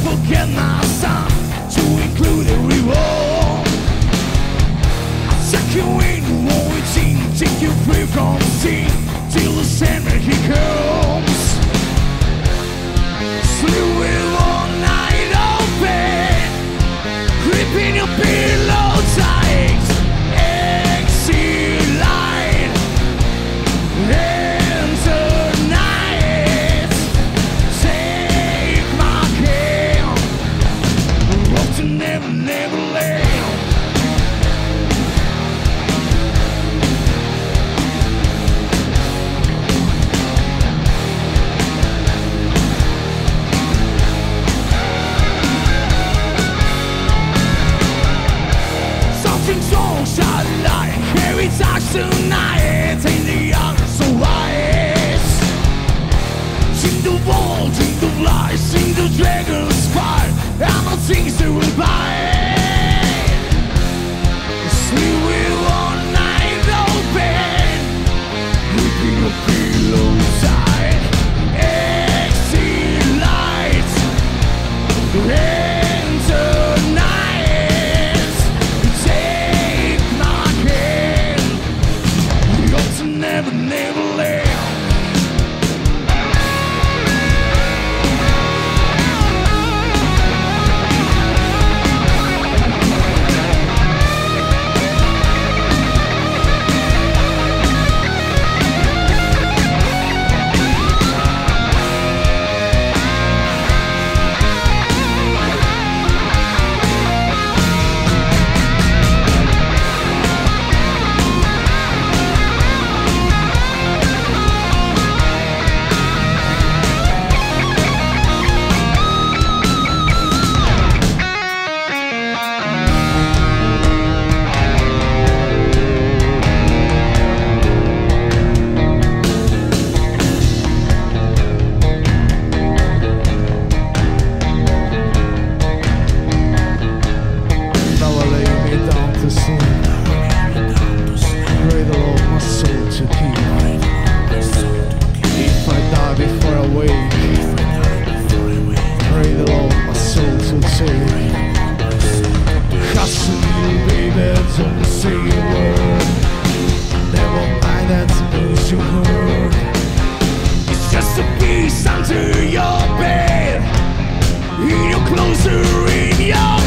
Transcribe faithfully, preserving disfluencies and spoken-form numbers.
forget my son, to include every wall. I'll take you in one eighteen, take you free from the sea, till the Sandman he comes. Sleep with one night open, gripping your pillow tight. Exit light, enter night. Take my hand, road to never, never land. Something's wrong, shot light, heavy talks tonight, in the other so wise. Sing the wall, sing the flies, sing the dragon's fire, and the things that will bite. Sleep with one night open, gripping your pillow tight. Exit light, enter night. Take my hand, we ought to never, never land. It's just a piece under your bed, in your closer, in your